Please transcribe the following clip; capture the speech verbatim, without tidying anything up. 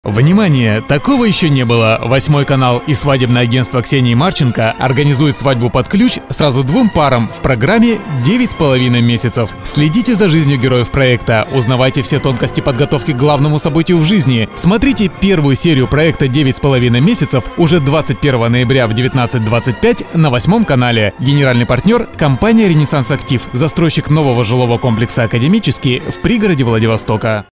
Внимание! Такого еще не было. Восьмой канал и свадебное агентство Ксении Марченко организуют свадьбу под ключ сразу двум парам в программе «Девять с половиной месяцев». Следите за жизнью героев проекта, узнавайте все тонкости подготовки к главному событию в жизни. Смотрите первую серию проекта «Девять с половиной месяцев» уже двадцать первого ноября в девятнадцать двадцать пять на Восьмом канале. Генеральный партнер – компания «Ренессанс Актив», застройщик нового жилого комплекса «Академический» в пригороде Владивостока.